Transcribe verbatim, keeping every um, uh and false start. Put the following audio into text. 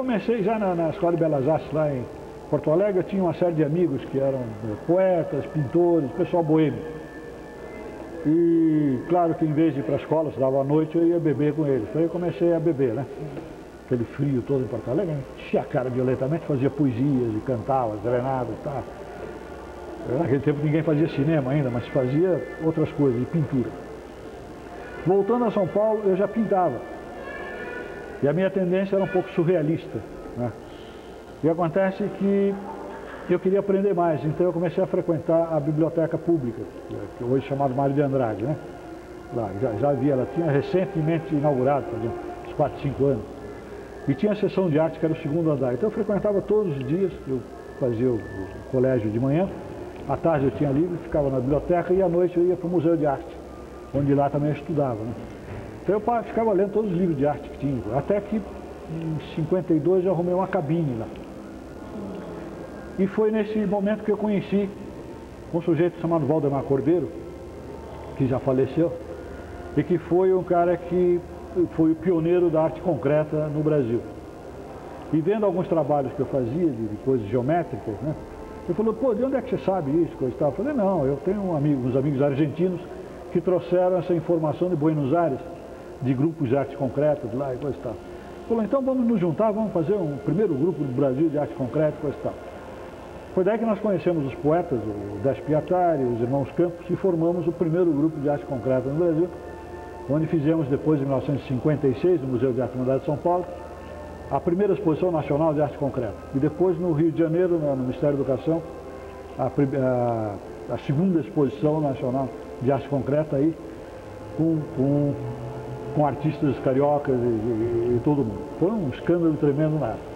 comecei já na, na Escola de Belas Artes, lá em Porto Alegre. Eu tinha uma série de amigos que eram poetas, pintores, pessoal boêmio. E claro que em vez de ir para a escola, estudava à noite, eu ia beber com eles. Então eu comecei a beber, né? Aquele frio todo em Porto Alegre, enchia a cara violentamente, fazia poesias e cantava, drenadas e tal. Naquele tempo ninguém fazia cinema ainda, mas fazia outras coisas, de pintura. Voltando a São Paulo, eu já pintava. E a minha tendência era um pouco surrealista, né? E acontece que eu queria aprender mais, então eu comecei a frequentar a biblioteca pública, que hoje é chamada Mário de Andrade, né? Lá, já, já havia, ela tinha recentemente inaugurado, fazia uns quatro, cinco anos. E tinha a sessão de arte, que era o segundo andar. Então eu frequentava todos os dias, eu fazia o, o colégio de manhã, à tarde eu tinha livro, ficava na biblioteca e à noite eu ia para o Museu de Arte, onde lá também eu estudava, né? Então eu ficava lendo todos os livros de arte que tinha, até que em cinquenta e dois eu arrumei uma cabine lá. E foi nesse momento que eu conheci um sujeito chamado Valdemar Cordeiro, que já faleceu, e que foi um cara que foi o pioneiro da arte concreta no Brasil. E vendo alguns trabalhos que eu fazia, de, de coisas geométricas, né? Ele falou, pô, de onde é que você sabe isso, coisa e tal? Eu falei, não, eu tenho um amigo, uns amigos argentinos que trouxeram essa informação de Buenos Aires, de grupos de arte concreta de lá e coisa e tal. Ele falou, então vamos nos juntar, vamos fazer um primeiro grupo do Brasil de arte concreta e coisa e tal. Foi daí que nós conhecemos os poetas, o Décio Piatari, os irmãos Campos, e formamos o primeiro grupo de arte concreta no Brasil, onde fizemos depois, em mil novecentos e cinquenta e seis, no Museu de Arte Moderna de São Paulo, a primeira exposição nacional de arte concreta. E depois, no Rio de Janeiro, no Ministério da Educação, a, a, a segunda exposição nacional de arte concreta aí, com, com, com artistas cariocas e, e, e todo mundo. Foi um escândalo tremendo na época.